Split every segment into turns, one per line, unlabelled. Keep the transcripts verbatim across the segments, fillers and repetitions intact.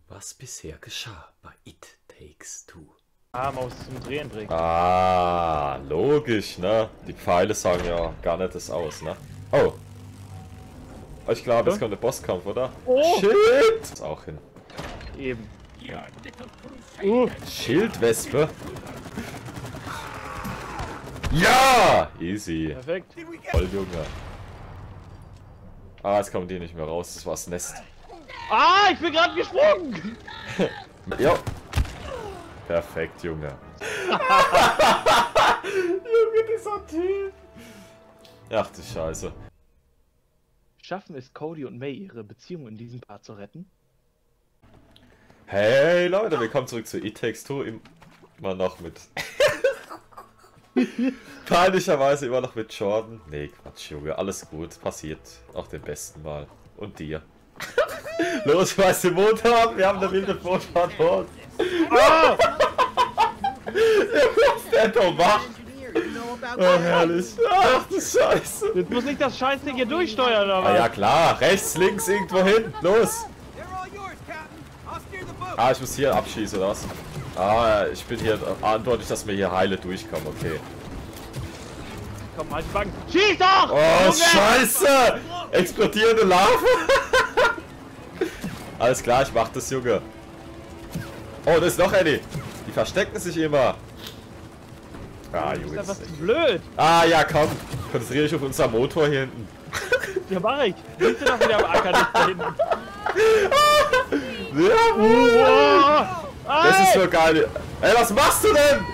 Was bisher geschah bei It Takes Two.
Ah, Maus zum Drehen bringen.
Ah, logisch, ne? Die Pfeile sagen ja gar nicht das aus, ne? Oh. Ich glaube, es kommt der Bosskampf, oder?
Oh.
Schild! Ist auch hin.
Eben. Uh.
Schildwespe. Ja! Easy.
Perfekt.
Voll Junge. Ah, jetzt kommen die nicht mehr raus. Das war das Nest.
Ah, ich bin gerade gesprungen!
Ja. Perfekt, Junge. Junge, dieser Typ. Ach du Scheiße.
Schaffen es Cody und May, ihre Beziehung in diesem Part zu retten?
Hey Leute, willkommen zurück zu It Takes Two. Immer noch mit... Peinlicherweise immer noch mit Jordan. Nee, Quatsch, Junge. Alles gut. Passiert. Auch den besten Mal. Und dir. Los, was den Mond haben. Wir haben eine wilde Vorfahrt vor. Ah! Was der doch macht. Oh, herrlich. Ach du Scheiße.
Jetzt muss ich das Scheißding hier durchsteuern, aber.
Ah ja klar. Rechts, links, irgendwo hin. Los. Ah, ich muss hier abschießen, oder was? Ah, ich bin hier verantwortlich, dass wir hier heile durchkommen. Okay.
Komm, halt die Bank. Schieß doch!
Oh, Scheiße! Explodierende Larve! Alles klar, ich mach das, Junge. Oh, da ist noch eine. Die verstecken sich immer. Ah, Junge.
Das ist einfach zu blöd.
Ah, ja, komm. Konzentriere dich auf unser Motor hier hinten.
Ja, mach ich. Siehst du doch wieder am Acker nicht da hinten.
Ja, das ist so geil. Ey, was machst du denn?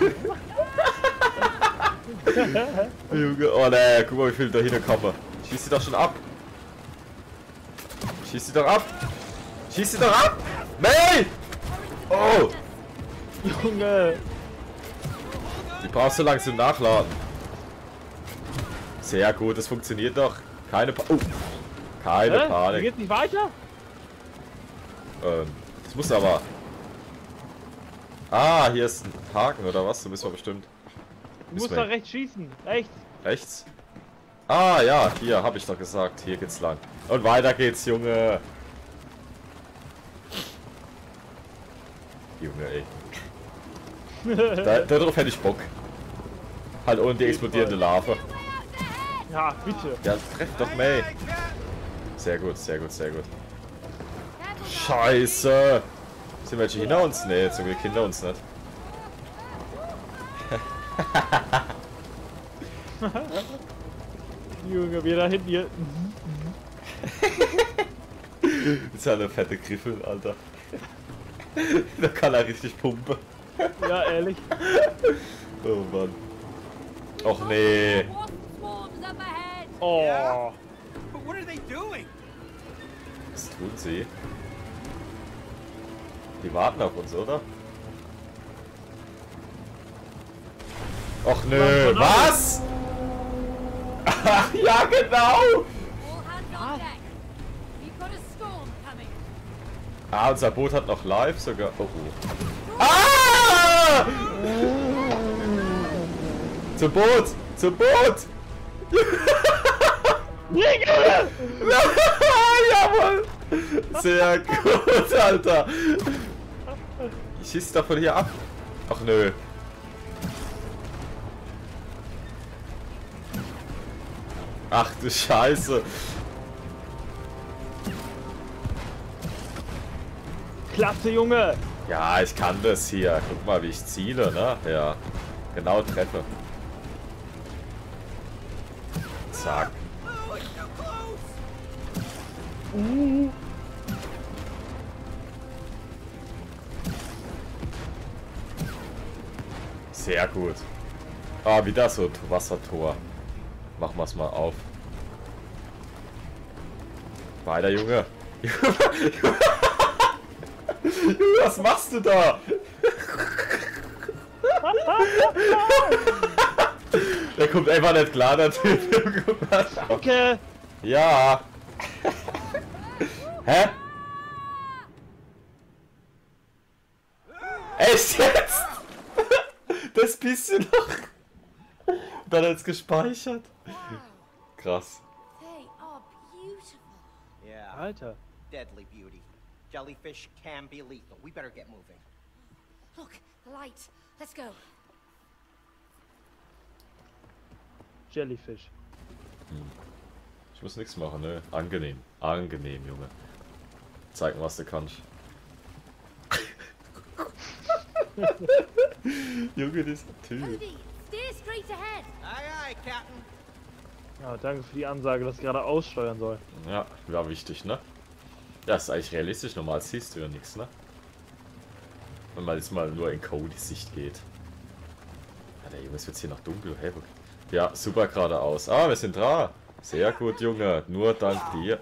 Junge, oh ne, guck mal, wie viel da hinkommen. Schieß sie doch schon ab. Schieß sie doch ab. Schieß sie doch ab. May! Oh!
Junge.
Die brauchst du langsam nachladen. Sehr gut, das funktioniert doch. Keine pa oh. Keine
Hä?
Panik.
Geht's nicht weiter?
Ähm, das muss aber... Ah, hier ist ein Haken oder was? Du bist doch bestimmt...
Du musst da rechts schießen. Rechts.
Rechts? Ah, ja, hier, habe ich doch gesagt. Hier geht's lang. Und weiter geht's, Junge. Junge, ey. da, darauf hätte ich Bock. Halt ohne die explodierende Larve.
Ja, bitte.
Ja, treff doch May. Sehr gut, sehr gut, sehr gut. Scheiße. Sind welche hinter uns? Nee, zum Glück hinter uns nicht.
Junge, wir da hinten hier.
Das ist ja eine fette Griffel, Alter. Da kann er richtig pumpen.
Ja, ehrlich.
Oh Mann. Och nee.
Oh.
Was tun sie? Die warten auf uns, oder? Och nö, was? Ach ja, genau! Ah, unser Boot hat noch live sogar. Oh, oh. Ah! Zum Boot! Zum Boot! Jawohl! Sehr gut, Alter! Ich schieß doch von hier ab. Ach nö. Ach du Scheiße.
Klasse, Junge.
Ja, ich kann das hier. Guck mal, wie ich ziele, ne? Ja. Genau treffe. Zack.
Uh.
Sehr gut. Ah, wieder so ein Wassertor. Machen wir es mal auf. Weiter, Junge. Was machst du da? Der kommt einfach nicht klar, der Typ.
Okay.
Ja. Hä? Echt jetzt? Das bisschen noch. Dann hat's gespeichert. Krass.
They are beautiful.
Yeah,
Alter.
deadly beauty.
Jellyfish can be lethal. We better get moving.
Look, the light. Let's go.
Jellyfish.
Ich muss nichts machen, ne? Angenehm. Angenehm, Junge. Zeig mal, was du kannst. Junge, dieser Typ.
Cody, steer straight ahead.
Aye, aye, Captain.
Ja, danke für die Ansage, dass ich gerade aussteuern soll.
Ja, war wichtig, ne? Ja, ist eigentlich realistisch. Normal siehst du ja nichts, ne? Wenn man jetzt mal nur in Codys Sicht geht. Ja, der Junge, es wird hier noch dunkel. Hey, okay. Ja, super geradeaus. Ah, wir sind dran. Sehr gut, Junge. Nur dank dir.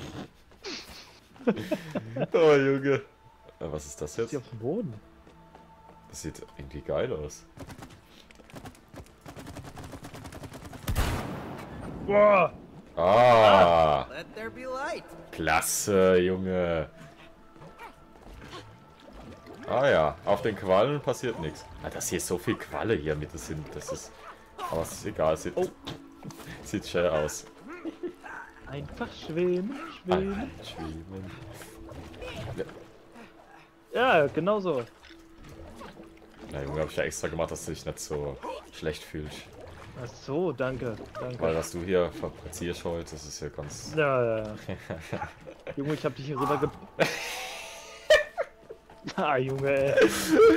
Oh, Junge. Was ist das
Ist
jetzt?
die auf dem Boden?
Das sieht irgendwie geil aus.
Boah!
Ah,
Let there be light.
klasse, Junge. Ah ja, auf den Quallen passiert nichts. Ah, dass hier so viel Qualle hier mit sind, das ist... Aber es ist egal, sieht,
Oh.
sieht schön aus.
Einfach schwimmen, schwimmen.
Ah, schwimmen.
Ja, genau so.
Na Junge, hab ich ja extra gemacht, dass du dich nicht so schlecht fühlst.
Ach so, danke,
Weil
danke.
was du hier fabrizierst heute, das ist ja ganz...
Ja, ja, ja. Junge, ich hab dich hier rüber ge... Ah, Junge, ey.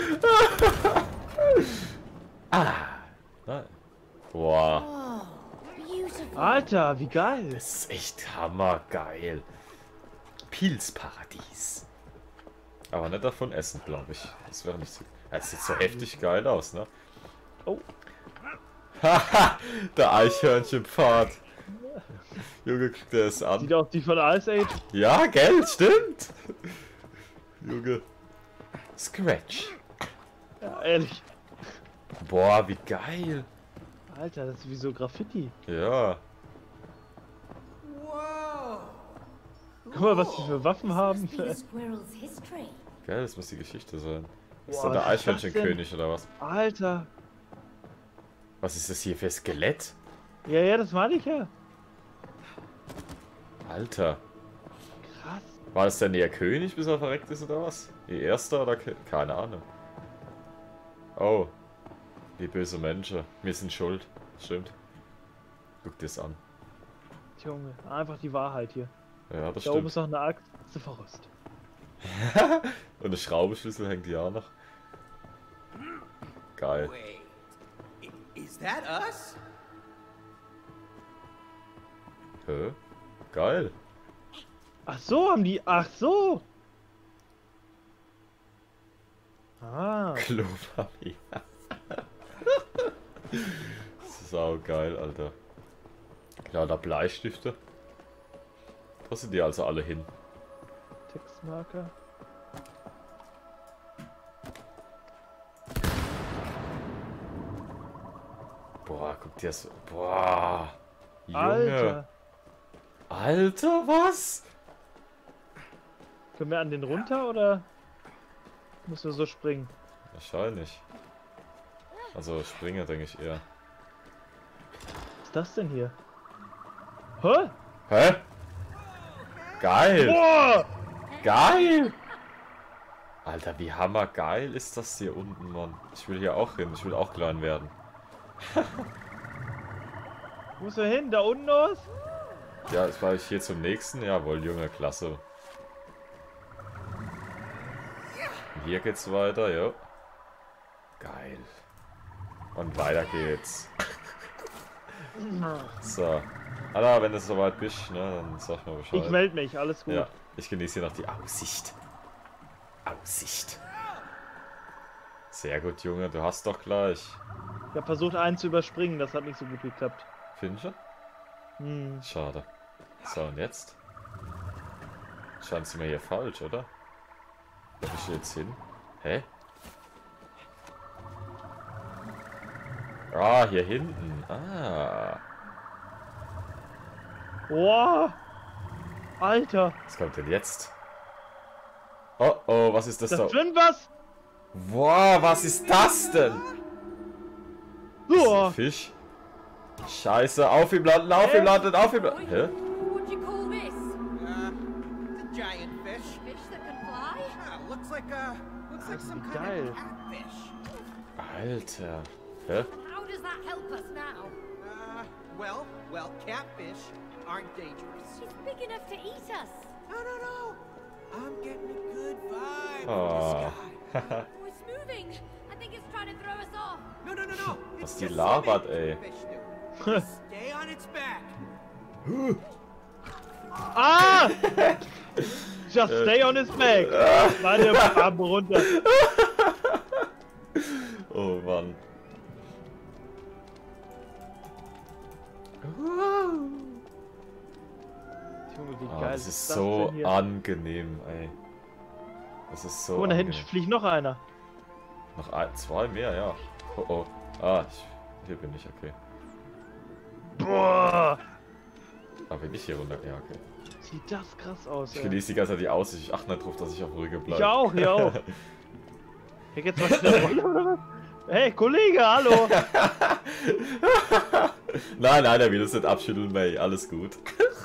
Ah! Nein. Boah,
Oh, beautiful.
Alter, wie geil.
das ist echt hammergeil. Pilzparadies. Aber nicht davon essen, glaube ich. Das wäre nicht so... Das sieht so heftig geil aus, ne?
Oh.
Haha, der Eichhörnchenpfad. Junge, guckt der es an.
Sieht auch die von Ice Age.
Ja, Geld, stimmt. Junge. Scratch.
Ja, ehrlich.
Boah, wie geil.
Alter, das ist wie so Graffiti.
Ja.
Whoa.
Guck mal, was die für Waffen haben.
Must be the squirrel's history.
Geil, das muss die Geschichte sein. Ist
Boah,
da der
was ist das
Eichhörnchenkönig oder was?
Alter.
Was ist das hier für Skelett?
Ja, ja, das meine ich ja.
Alter.
Krass.
War das denn der König, bis er verreckt ist oder was? Ihr erster oder ke keine Ahnung. Oh. Die böse Menschen. Wir sind schuld. Stimmt. Guck dir's an.
Junge, einfach die Wahrheit hier.
Ja, das
Da oben
stimmt.
ist noch eine Axt. Ist verrückt.
Und eine Schraubenschlüssel hängt ja auch noch. Geil.
Wait. I- Is that us?
Hä? Geil.
Ach so, haben die. Ach so. Ah.
Klopapier. Sau geil, Alter. Ja, da Bleistifte. Wo sind die also alle hin?
Textmarker.
Boah, guck dir das. Boah. Junge.
Alter.
Alter, was?
Können wir an den runter oder müssen wir so springen?
Wahrscheinlich. Also Springer, denke ich eher.
Was ist das denn hier? Hä?
Hä? Geil!
Boah!
Geil! Alter, wie hammergeil ist das hier unten, Mann. Ich will hier auch hin. Ich will auch klein werden.
Wo ist er hin? Da unten aus?
Ja, jetzt war ich hier zum nächsten. Jawohl, Junge, klasse. Und hier geht's weiter, jo. Geil. Und weiter geht's. So. Alter, wenn du soweit bist, ne, dann sag mal Bescheid.
Ich melde mich, alles gut.
Ja, ich genieße hier noch die Aussicht. Aussicht. Sehr gut, Junge, du hast doch gleich.
Ich habe versucht, einen zu überspringen, das hat nicht so gut geklappt.
Findest du?
Hm.
Schade. So, und jetzt? Scheint sie mir hier falsch, oder? Wo bin ich jetzt hin? Hä? Ah, hier hinten. Ah.
Boah! Alter!
Was kommt denn jetzt? Oh, oh, was ist das,
Das
da?
ist drin was?
Boah, was ist das denn? Das ist ein
Boah!
Fisch. Scheiße, auf ihm landen, auf ihm landen, auf ihm landen. Hä?
What do you call this?
Uh, it's a giant fish.
Fish that can fly.
Ah, looks like uh, looks like some kind
geil.
of catfish.
Alter. Hä?
How does that help us now?
Uh, well, well, catfish aren't dangerous.
She's big enough to eat us.
No, no, no. I'm getting a good vibe
Oh.
from the sky.
Oh, it's moving. I think it's trying to throw us off.
No, no, no, no.
Was
It's
die
just
labert,
swimming.
ey.
Fish do. Just stay on its back.
Ah! Just stay on his back. Meine Arme runter.
Oh Mann.
Junge, wie
Ah,
geil
das ist
das
so
denn hier?
angenehm, ey. Das ist so
Guck mal, da hinten
angenehm.
fliegt noch einer.
Noch ein, zwei mehr, ja. Oh oh. Ah, ich, hier bin ich, okay.
Boah!
Ah, bin ich hier runter? Ja, okay.
Sieht das krass aus,
Ich
ey.
genieße die ganze Zeit die Aussicht. Ich achte nicht drauf, dass ich auf Ruhige bleibe.
Ich auch, ich auch. Hier geht's mal schnell runter, oder was? Hey, Kollege, hallo!
Nein, nein, er will uns nicht abschütteln, May. Alles gut.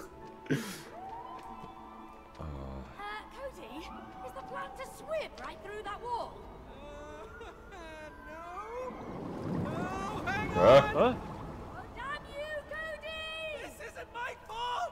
Uh, Cody, is the plan to swim right through that wall?
No, hang
Hä?
on.
Hä?
Oh, damn you, Cody!
This isn't my fault.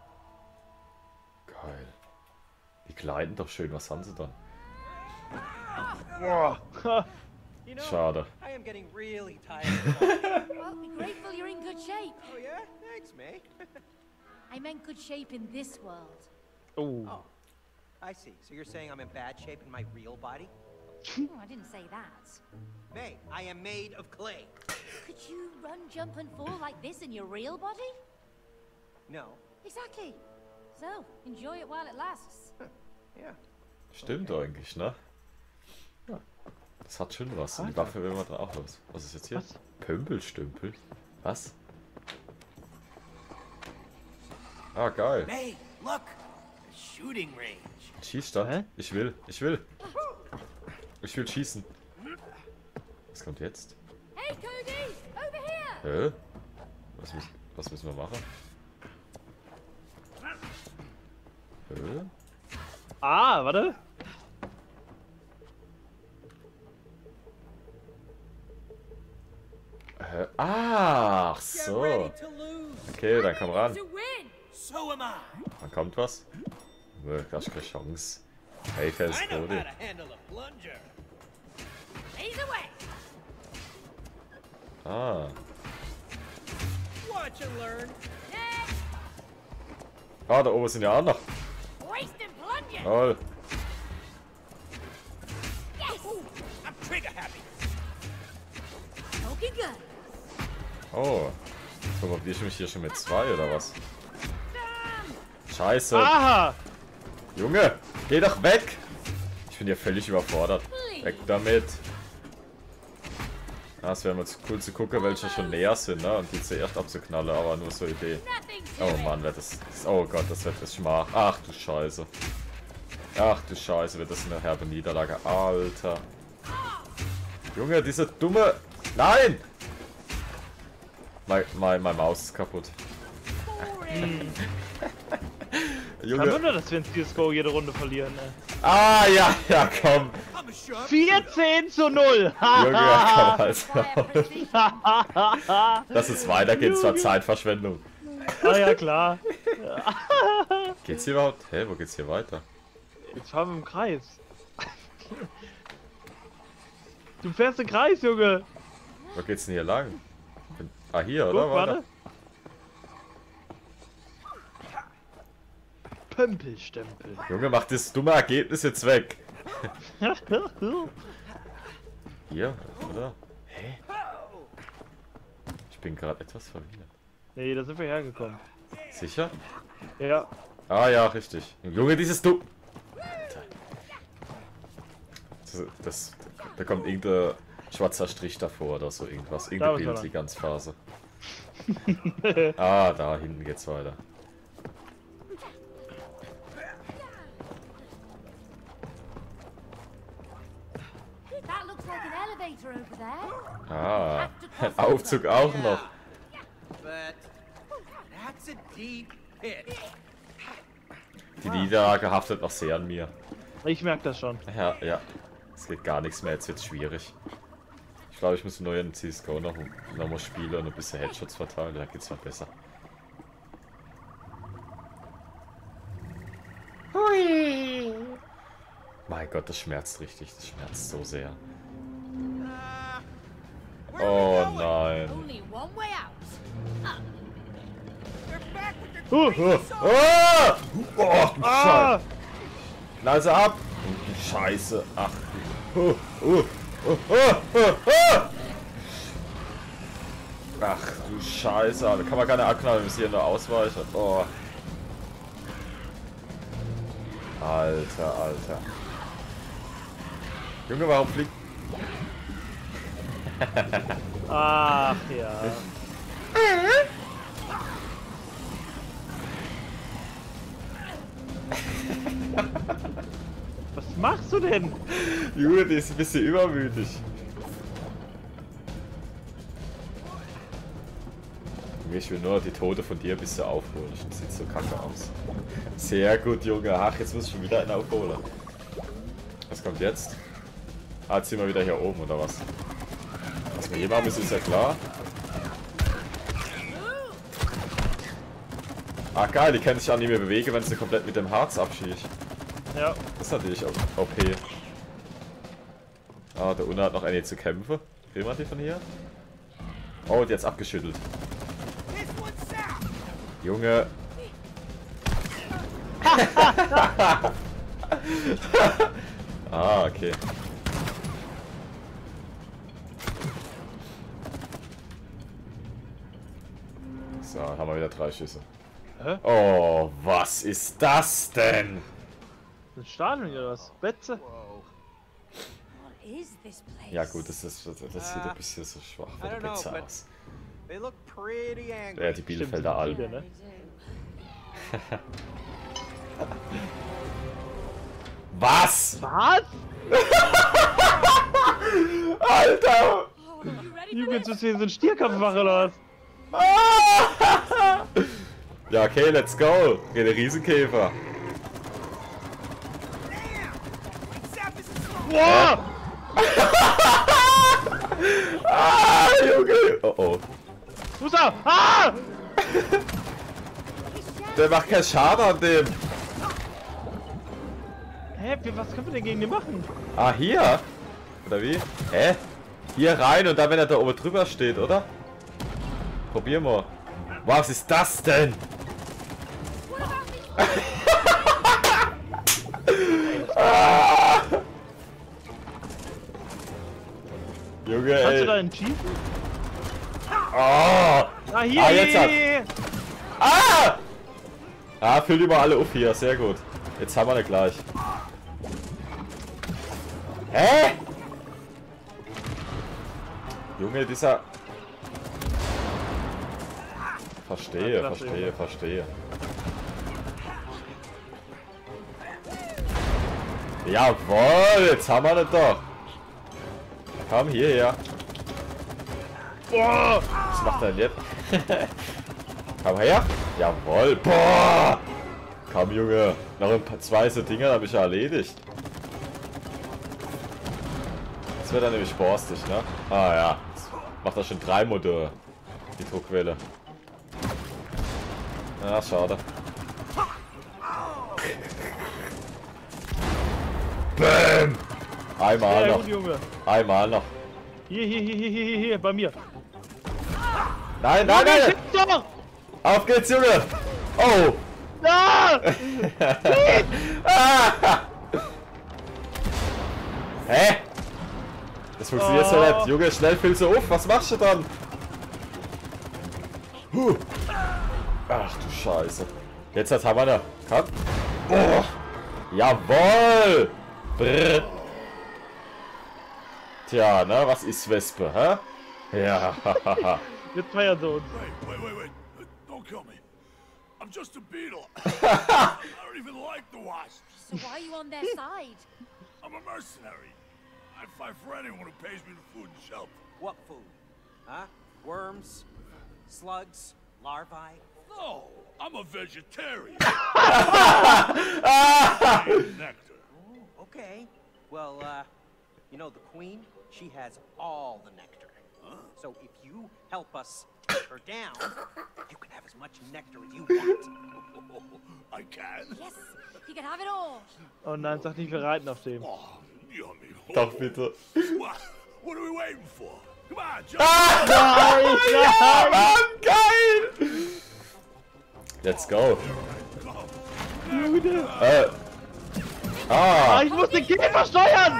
Geil. Die gleiten doch schön. Was haben sie dann?
Boah!
You know,
Schade.
I am getting really tired.
Well, be grateful you're in good shape.
Oh yeah, thanks, May.
I meant good shape in this world.
Oh.
Oh, I see. So you're saying I'm in bad shape in my real body?
Oh, I didn't say that.
May, I am made of clay.
Could you run, jump, and fall like this in your real body?
No.
Exactly. So, enjoy it while it lasts.
Yeah.
Stimmt eigentlich, ne? Ja. Das hat schon was. Und die Waffe will man dann auch los. Was ist jetzt hier?
Was?
Pömpelstümpel? Was? Ah, geil.
May, look! A shooting range.
Schießstand?
Hä?
Ich will, ich will. Ich will schießen. Was kommt jetzt?
Hey, Cody! Over here!
Hä? Was, müssen- was müssen wir machen? Hä?
Ah, warte.
Hä? Ach
Get
so.
ready to lose.
Okay, dann komm ran.
To win!
So am I.
Dann kommt was. Nö, da hast du keine Chance. Hey, fest,
I know how
Cody.
to handle a plunger.
He's away!
Ah.
Watch and learn.
Next!
Ah, da oben sind ja auch noch.
Wasting plunging!
Toll.
Yes!
I'm trigger happy.
Looking good.
Oh. Probiere ich mich hier schon mit zwei oder was?
Damn!
Scheiße.
Aha!
Junge, geh doch weg. Ich bin hier völlig überfordert. Weg damit. Ah, es wäre mal zu cool zu gucken, welche schon näher sind, ne? Und die zuerst abzuknallen, aber nur so Idee.
Nothing to
Oh
it.
Mann, wird das, das. Oh Gott, das wird das Schmach. Ach du Scheiße. Ach du Scheiße, wird das eine herbe Niederlage. Alter. Junge, diese dumme. Nein! Mein, mein, mein Maus ist kaputt.
Boring.
Kein
Junge.
Wunder, dass wir in C S G O jede Runde verlieren, ey.
Ah, ja, ja, komm.
I'm a sharp.
vierzehn zu null!
Junge, ja, komm, also.
Fire precision.
Dass es weitergeht, zwar Zeitverschwendung.
Ah ja, klar.
Geht's hier überhaupt? Hä, wo geht's hier weiter?
Jetzt fahren wir im Kreis. Du fährst im Kreis, Junge.
Wo geht's denn hier lang? Bin, ah, hier,
Guck,
oder?
warte. Pömpelstempel.
Junge, mach das dumme Ergebnis jetzt weg. Hier, oder? Hä? Ich bin gerade etwas verwirrt.
Nee, da sind wir hergekommen.
Sicher?
Ja.
Ah ja, richtig. Junge, dieses du. Das, das, da kommt irgendein schwarzer Strich davor oder so irgendwas.
Da
Irgendeine
ist er.
Bildsequenzphase. Ah, da hinten geht's weiter.
That looks like an elevator over there.
Ah, ein Aufzug auch noch.
But that's a deep pit.
Die Niederlage haftet noch sehr an mir.
Ich merke das schon.
Ja, ja. Es geht gar nichts mehr, jetzt wird es schwierig. Ich glaube, ich muss neu in C S G O noch, noch mal spielen und ein bisschen Headshots verteilen, dann geht's mal besser. Hui. Mein Gott, das schmerzt richtig, das schmerzt so sehr. Oh nein.
Only one way out.
Uh,
Oh, oh, oh
ah!
Knall sie ab! Scheiße, ach. Uh, uh, uh, uh, uh, uh. Ach du Scheiße, da kann man keine abknallen, wir müssen hier nur ausweichen. Oh. Alter, Alter. Junge, warum fliegt...
Ach ja. Was machst du denn?
Junge, die ist ein bisschen übermütig. Ich will nur die Tote von dir ein bisschen aufholen. Das sieht so kacke aus. Sehr gut, Junge. Ach, jetzt muss ich schon wieder einen aufholen. Was kommt jetzt? Ah, jetzt sind wir wieder hier oben, oder was? Was wir hier machen müssen, ist ja klar. Ah, geil, die können sich auch nicht mehr bewegen, wenn sie komplett mit dem Harz abschießt.
Ja.
Das ist natürlich O P. Ah, der Unna hat noch eine zu kämpfen. Kriegen wir die von hier? Oh, und jetzt abgeschüttelt. Junge. Ah, okay. So, haben wir wieder drei Schüsse.
Hä?
Oh, was ist das denn?
Ein Stadion oder was? Betze?
What is this place?
Ja gut, das, ist, das, das sieht ein bisschen so schwach von der
I don't know,
Pizza
but-
aus.
They look pretty angry.
Ja, die Bielefelder
Stimmt,
Alben.
viele, ne?
Was?
Was?
Alter!
Oh, you ready
Junge,
for
jetzt
this?
müssen wir so einen Stierkampf machen oder was?
Ah! Ja, okay, let's go. Geht der Riesenkäfer.
Boah!
Ah, Junge! Oh oh.
Wo ist er? Ah!
Der macht keinen Schaden an dem.
Hä, wir- was können wir denn gegen den machen?
Ah, hier? Oder wie? Hä? Hier rein und dann, wenn er da oben drüber steht, oder? Probier mal. Was ist das denn? Ah! Junge,
Kannst du da
ey.
einen schießen?
Oh!
Ah, hier!
Ah, jetzt
hier,
hat-
hier, hier.
Ah! Ah, füllt die mal alle auf hier, sehr gut. Jetzt haben wir ihn gleich. Hä? Junge, dieser... Verstehe,
Ja, klasse,
verstehe,
Junge.
verstehe. Jawohl, jetzt haben wir ihn doch. Komm hierher.
Boah!
Was macht er denn jetzt? Komm her. Jawohl. Boah. Komm, Junge. Noch ein paar zwei so Dinger, habe ich ja erledigt. Das wird dann nämlich borstig, ne? Ah ja. Das macht er schon drei Module. Die Druckwelle. Ja, schade. Bäm! Einmal
Sehr
noch.
gut, Junge.
Einmal noch.
Hier, hier, hier, hier, hier, hier, bei mir.
Nein, nein,
Junge,
nein!
schieß doch!
Auf geht's, Junge! Oh!
Ah!
Ah! Hä? Das funktioniert so
Oh.
nicht. Junge, schnell füllst du auf. Was machst du dann? Huh. Ach du Scheiße. Jetzt hat haben wir da. Komm. Oh. Jawohl! Brr. Tja, ne? Was ist Wespe, hä? Ja, hahaha.
Jetzt feiern sie uns.
Wait, wait, wait, wait. Uh, Don't kill me. I'm just a beetle. I don't even like the wasps.
So why are you on their side?
I'm a mercenary. I fight for anyone who pays me the food and shelter.
What food? Huh? Worms? Slugs? Larvae?
No, I'm a vegetarian. Nectar.
Okay. Well, uh, you know, the queen, she has all the nectar. So if you help us take her down, you can have as much nectar as you want.
I can.
Yes, you can have it all.
Oh nein, sag nicht, wir reiten auf dem.
Oh, yummy.
Doch, bitte.
What? What are we waiting for? Come on, jump.
Nein,
Ja,
nein!
Mann, geil! Let's go.
Jude.
Äh.
Ah,
Ah.
ich muss den Käfer steuern!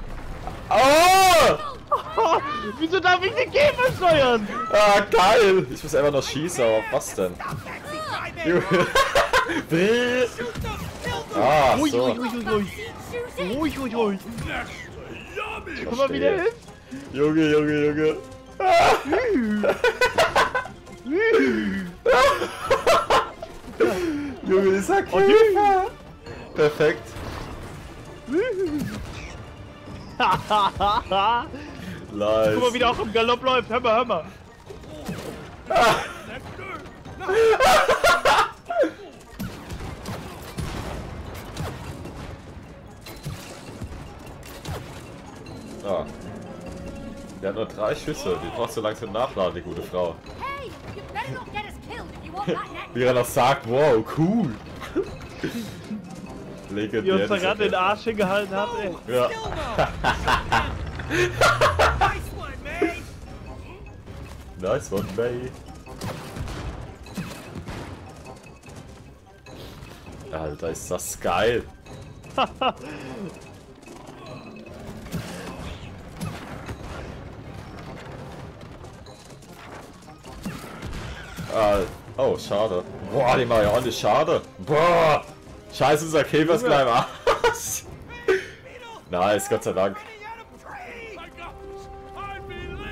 Oh!
Oh, wieso darf ich den Käfer steuern?
Ah, geil! Ich muss einfach noch schießen, aber was denn? Brrr. Ah,
Ui,
so.
ui, ui, ui, ui.
Shoot it.
Ui, ui, ui.
Yummy.
Komm mal wieder hin.
Junge, Junge, Junge. Junge, dieser Käfer. Perfekt.
Guck mal,
Nice.
wie der auch im Galopp läuft. Hör mal, hör mal.
Ah. Der hat nur drei Schüsse. Die braucht so langsam nachladen, die gute Frau.
Hey, you better not get us killed if you want that neck.
Wie er noch sagt, wow, cool.
Wie
Legendär.
uns da
dieser
gerade den
Käfer.
Arsch hingehalten hat, ey.
Ja.
Nice one, mate.
Nice one, Bay. Alter, ist das geil. Ah, oh, schade. Boah, die machen ja ordentlich schade. Boah. Scheiße, unser Käfer ist gleich im Arsch. Nice, Gott sei Dank.
I got this. I believe.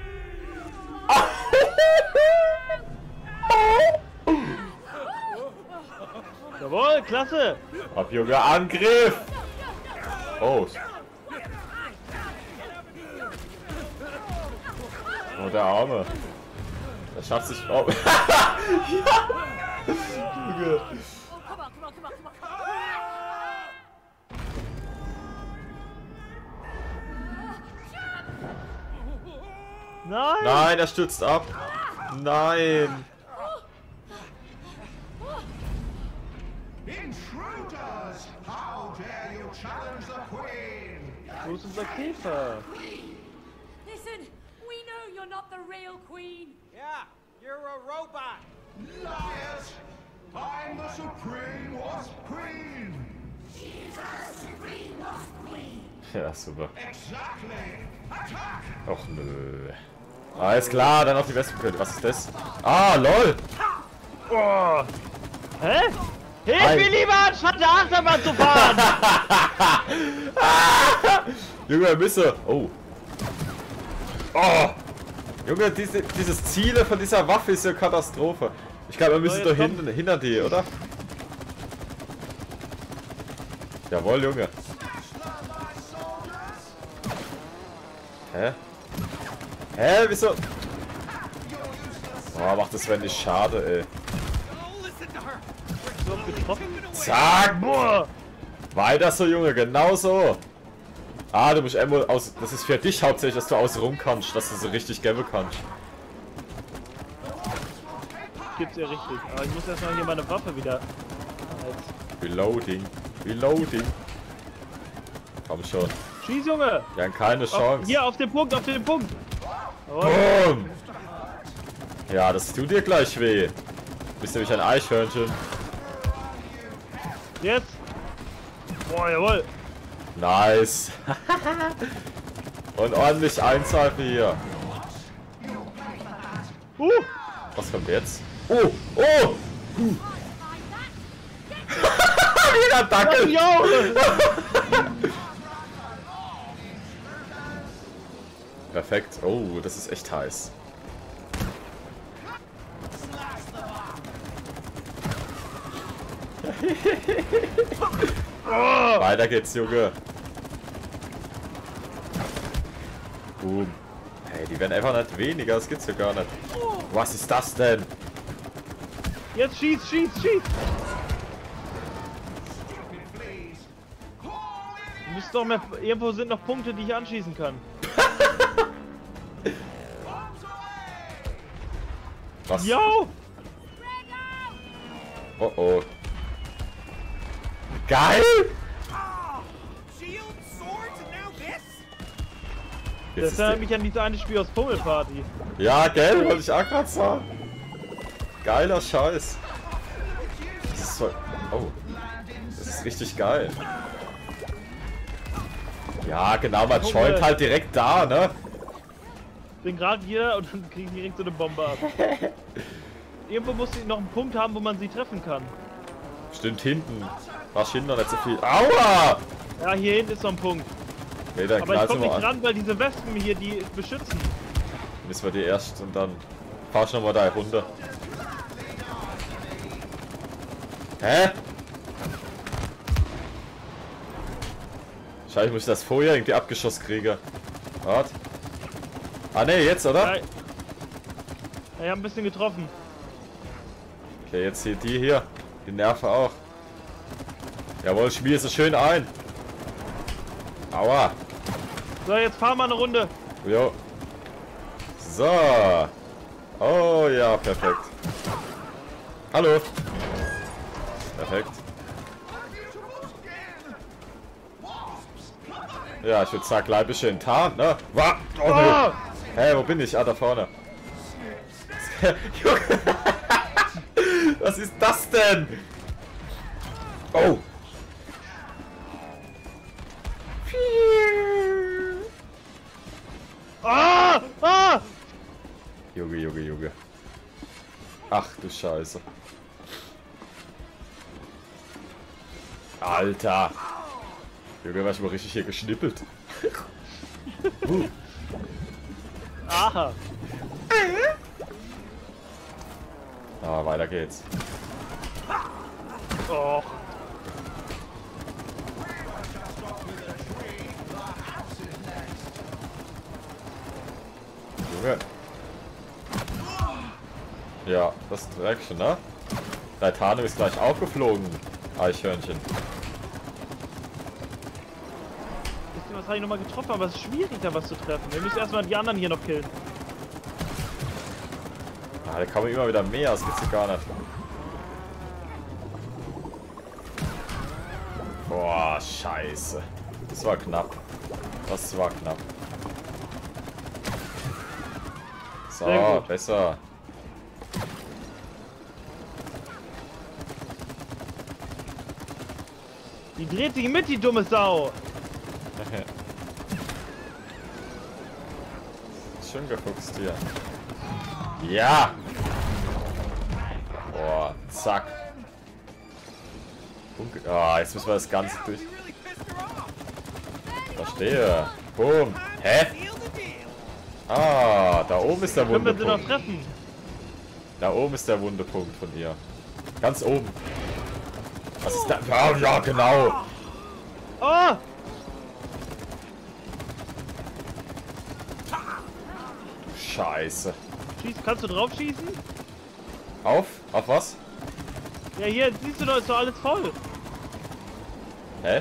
Jawohl, klasse.
Ab, Junge, Angriff! Oh. Oh, der Arme. Der schafft sich. Oh. Junge.
Oh, come on, come on, come on, come on.
Nein.
Nein, er stürzt ab. Nein.
Intruders! How dare you challenge the Queen?
Wo ist unser Käfer?
Listen, we know you're not the real queen.
Yeah, you're a robot.
Liars! I'm the Supreme Wasp Queen!
Ja, super.
Exactly! Attack!
Och nö. Alles klar, dann auf die Wespenkönig. Was ist das? Ah, lol.
Oh. Hä? Hilf
Ei.
mir lieber, anstatt der Achterbahn zu fahren!
Junge, er müsse. Oh. Oh. Junge, diese, dieses Ziele von dieser Waffe ist ja Katastrophe. Ich glaube, wir müssen
So,
doch
jetzt
hinten, hinter die, oder? Jawohl, Junge. Hä? Hä, wieso? Oh, macht das wenn nicht schade, ey.
Oh, listen to her.
So getroffen.
Zack!
Boah!
Weiter so, Junge, genau so. Ah, du musst einmal aus. Das ist für dich hauptsächlich, dass du außen rum kannst, dass du so richtig gäbe kannst.
Gibt's ja richtig. Aber ich muss erstmal hier meine Waffe wieder.
Reloading. Reloading. Komm schon.
Schieß, Junge!
Wir haben keine
Auf,
Chance.
hier, auf den Punkt, auf den Punkt! Jawohl.
Boom! Ja, das tut dir gleich weh. Du bist nämlich ein Eichhörnchen.
Jetzt! Boah, jawohl!
Nice. Und ordentlich einzahlen hier.
Uh!
Was kommt jetzt? Oh! Oh! Wieder Dackel!
Ja!
Perfekt. Oh, das ist echt heiß.
Oh!
Weiter geht's, Junge. Boom. Hey, die werden einfach nicht weniger, das gibt's ja gar nicht. Was ist das denn?
Jetzt schieß, schieß, schieß!
Stupid fleas! Call in
müsste doch mehr. Irgendwo sind noch Punkte, die ich anschießen kann.
Was?
Yo!
Oh oh. Geil!
Shield, swords, and now this?
Jetzt
Das
ist
erinnert
der...
mich an dieses eine Spiel aus Pummelparty.
Ja, gell, wollte ich auch gerade sagen. Geiler Scheiß. Das ist so... Oh. Das ist richtig geil. Ja, genau, man
Guck
joint
mal.
halt direkt da, ne?
Bin gerade hier und dann kriege ich direkt so eine Bombe ab. Irgendwo muss ich noch einen Punkt haben, wo man sie treffen kann.
Stimmt, hinten. Rasch hinten noch nicht so viel. Aua!
Ja, hier hinten ist noch ein Punkt.
Nee, dann
Aber ich
knallst du
komme
mal
nicht
an.
ran, weil diese Wespen hier die beschützen.
Müssen wir die erst und dann fahr ich nochmal da runter. Hä? Scheiße, muss ich das vorher irgendwie abgeschossen kriegen. Warte. Ah ne, jetzt, oder?
Ja, ja, ich hab ein bisschen getroffen.
Okay, jetzt hier die hier. Die Nerven auch. Jawohl, spiel so schön ein. Aua.
So, jetzt fahren wir eine Runde.
Jo. So. Oh ja, perfekt. Hallo. Perfekt. Ja, ich würde sagen, gleich ein bisschen enttarnt, ne? Wa oh, nee.
Oh!
Hä, wo bin ich? Ah, da vorne. Junge. Was ist das denn? Oh.
Ah! Ah!
Junge, Junge, Junge. Ach du Scheiße. Alter. Junge, war ich mal richtig hier geschnippelt. uh.
Aha.
Ah, weiter geht's.
Oh.
Junge. Ja, das ist Dreckchen, ne? Dein Tarnung ist gleich aufgeflogen. Eichhörnchen.
Wisst ihr, was habe ich nochmal getroffen? Aber es ist schwierig, da was zu treffen. Wir müssen erstmal die anderen hier noch killen.
Ah, da kommen immer wieder mehr, das gibt's ja gar nicht. Boah, scheiße. Das war knapp. Das war knapp. So,
Sehr gut.
besser.
Die dreht sich mit, die dumme Sau.
Schön gefuchst hier. Ja! Boah, zack. Unge ah, jetzt müssen wir das Ganze durch. Verstehe. Boom. Hä? Ah, da oben ist der
Können wir sie noch
Wundepunkt.
treffen?
Da oben ist der Wundepunkt von ihr. Ganz oben. Was ist da? Ja, ja, genau.
Oh!
Scheiße.
Schieß, kannst du drauf schießen?
Auf? Auf was?
Ja, hier, siehst du doch, ist doch alles voll.
Hä?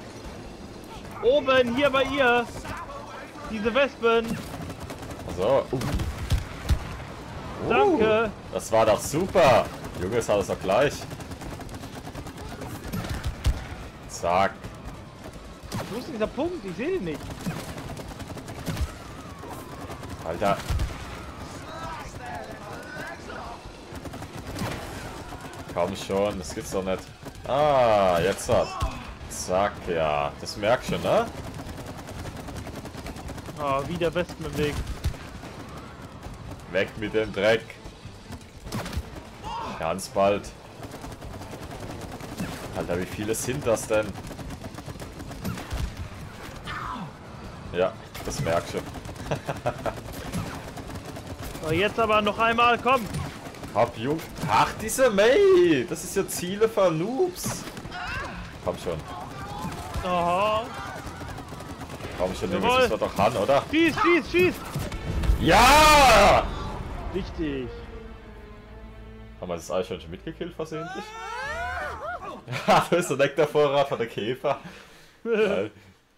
Oben, hier bei ihr. Diese Wespen.
So. Uh. Uh,
Danke.
Das war doch super. Junge, ist alles doch gleich. Zack.
Wo ist denn dieser Punkt? Ich sehe den nicht.
Alter. Komm schon, das gibt's doch nicht. Ah, jetzt hat. Zack, ja. Das merkst du, ne?
Ah, wieder Wespen im Weg.
Weg mit dem Dreck. Ganz bald. Alter, wie viele sind das denn? Ja, das merkst du.
So, jetzt aber noch einmal, komm.
Hab Jung. Ach, diese May! Das ist ja Ziele von Noobs. Komm schon.
Oh.
Komm schon, Junge,
Jawohl.
das müssen wir doch ran, oder?
Schieß, schieß, schieß.
Ja!
Richtig.
Haben wir das Eichhörnchen mitgekillt versehentlich? Ja, da ist der Nektarvorrat von der Käfer. Geil.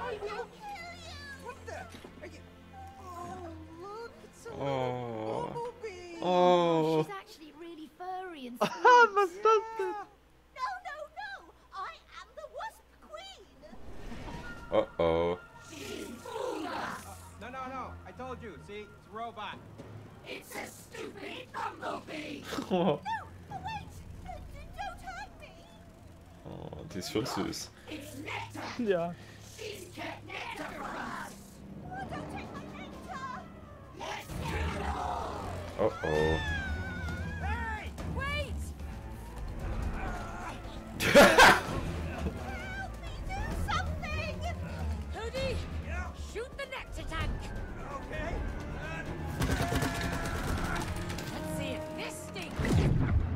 Oh. Oh.
She's actually really furry and sweet.
Was ist das denn?
No, no, no! I am the Wasp Queen!
Oh oh.
No, no, no. I told you. See, it's a robot.
It's a stupid bumblebee!
Oh.
No! Oh, wait! Uh, don't hurt me!
Oh, die ist schon süß.
It's nectar!
Ja.
She's kept nectar for us! Oh, don't take my nectar! Let's get it all!
Oh oh.
Hey!
Wait! Something! Cody! Shoot the nectar tank!
Okay.
Let's see if this stinks!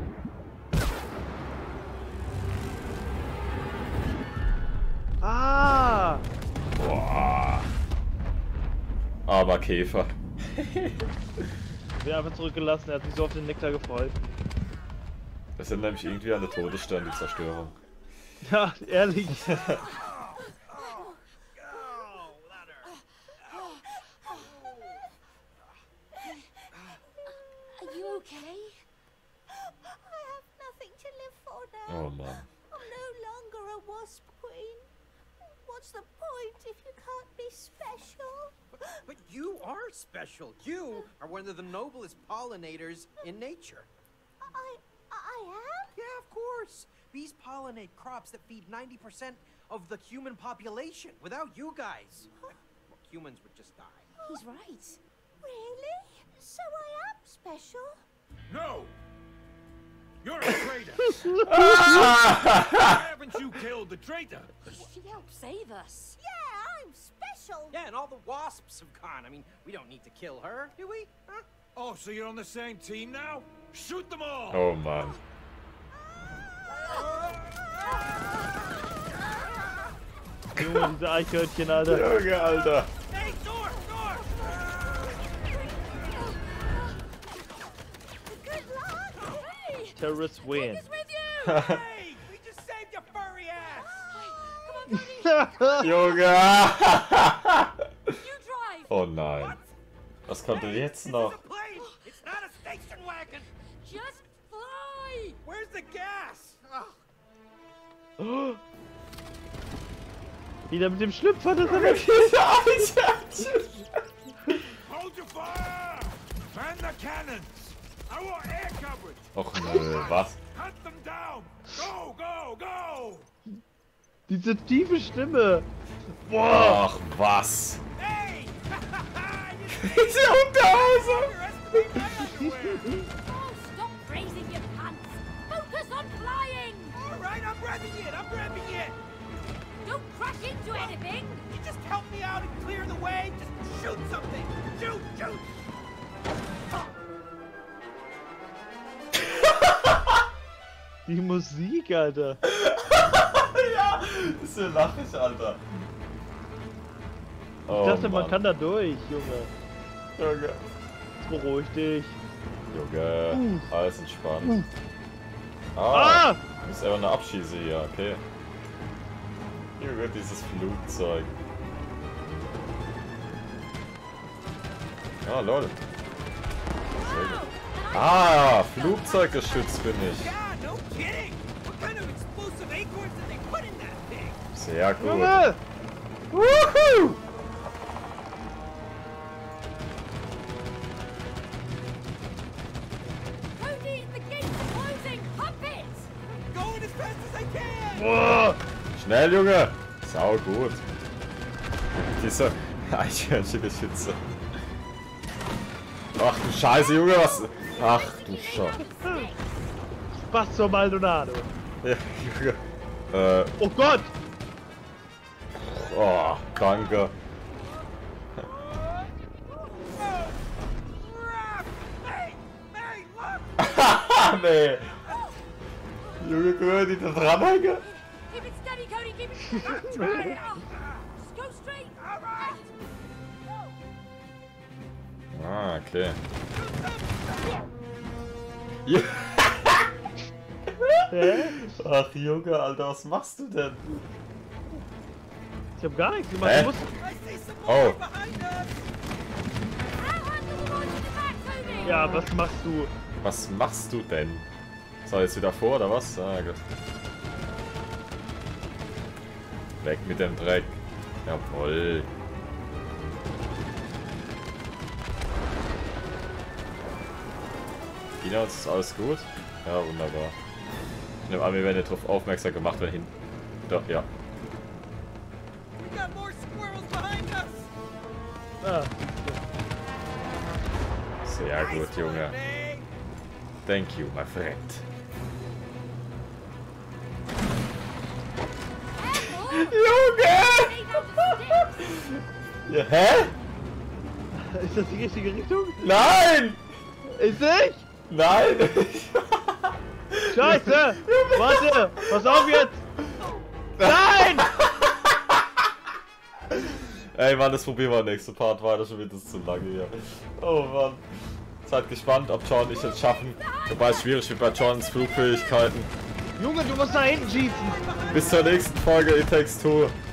Ah!
Boah. Aber Käfer.
Wir haben einfach zurückgelassen, er hat sich so auf den Nektar gefreut.
Das sind nämlich irgendwie an der Todesstern, die Zerstörung.
Ja, ehrlich.
Are you okay? I have nothing to live for now.
Oh Mann.
I'm no longer a wasp queen. What's the point if you can't be special?
But you are special. You are one of the noblest pollinators in nature.
I I am?
Yeah, of course. Bees pollinate crops that feed ninety percent of the human population. Without you guys, well, humans would just die.
He's right. Really? So I am special?
No! You're a traitor! Why haven't you killed the traitor?
She helped save us. Yeah, I'm special.
Yeah, and all the wasps have gone. I mean, we don't need to kill her, do we? Huh?
Oh, so you're on the same team now? Shoot them all!
Oh Mann.
Junge, diese Eichhörnchen, Alter.
Junge, Alter.
Hey, door, door!
Good luck. Hey,
Terrorists win.
it's with you.
Hey, we just saved your furry ass!
Come on, Cody.
Junge.
You drive.
Oh nein. Was kommt denn jetzt noch?
It's a plane! It's not a station wagon!
Just fly.
Where's the gas? Ugh.
Oh. Wieder mit dem Schlüpfer, das er weg.
Hold your fire! Man the cannons! I want air coverage!
Och nö, was?
Hunt them down! Go, go, go!
Diese tiefe Stimme. Boah.
Ach was?
Hey!
Diese Unterhose!
Underestimate my underwear!
Oh, stop raising your pants. Focus on flying.
Alright, I'm revving it! I'm revving it!
Don't crash into anything.
You just help me out and clear the way! Just shoot something! Shoot, shoot!
Die Musik, Alter.
Ja, das ist so lachig, Alter.
Ich
Oh,
dachte, man
Mann.
kann da durch, Junge.
Junge.
Jetzt beruhig dich.
Junge, alles entspannt. Ah,
Ah!
das ist einfach eine Abschieße hier, okay. Junge, dieses Flugzeug. Ah, lol. Sehr gut. Ah, Flugzeuggeschütz bin ich.
God, no kidding! What kind of explosive acorns did they put in that thing?
Sehr gut.
Junge! Wuhu!
Cody, the gates are closing. Pump it.
Going as fast as I can!
Boah!
Schnell, Junge! Sau gut. Diese Eichhörnchengeschütze. Ach du Scheiße, Junge, was? Ach du Scheiße.
Spaß zur Maldonado.
Ja, Junge. Äh,
Oh Gott!
oh, danke.
Hey! Hey, look!
Haha, nee. Junge, gehört die da dranhängen?
Keep it steady, Cody. Keep it. Try it. Just go straight.
All right!
Ah, okay. Ja.
Hä?
Ach Junge, Alter, was machst du denn?
Ich hab gar nichts gemacht.
Hä?
Du musst...
Oh,
Ja, was machst du?
was machst du denn? So, jetzt wieder vor oder was? Ah, gut. Weg mit dem Dreck. Jawohl. Ina, ist alles gut? Ja, wunderbar. Ich nehme an, wir werden darauf aufmerksam gemacht, wenn hin. Doch, ja.
We got more squirrels behind us.
Ah,
Sehr gut, Junge. Thank you, my friend. Junge! Ja, hä?
ist das die richtige Richtung?
Nein!
Ist nicht?
Nein!
Scheiße! Warte! Pass auf jetzt! Nein!
Ey Mann, das probieren wir nächste Part weiter, schon wieder zu lange hier. Oh Mann. Seid gespannt, ob John und ich es schaffen. Wobei es schwierig wird bei Johns Flugfähigkeiten.
Junge, du musst da hinten schießen!
Bis zur nächsten Folge It Takes Two.